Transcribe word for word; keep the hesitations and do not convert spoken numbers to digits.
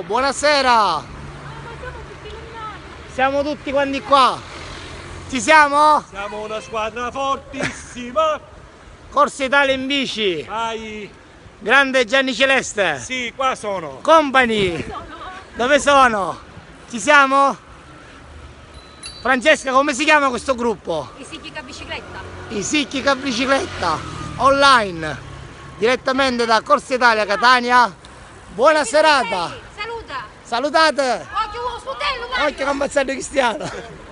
Ciao, buonasera. Siamo tutti quanti qua. Ci siamo? Siamo una squadra fortissima. Corso Italia in bici. Vai. Grande Gianni Celeste. Sì, qua sono. Company. Dove sono? Ci siamo? Francesca, come si chiama questo gruppo? I Segui Bicicletta. I Segui Bicicletta. Online. Direttamente da Corso Italia Catania. Buona serata. Saluta. Salutate. Occhio, sutello, Occhio che ammazzate Cristiano.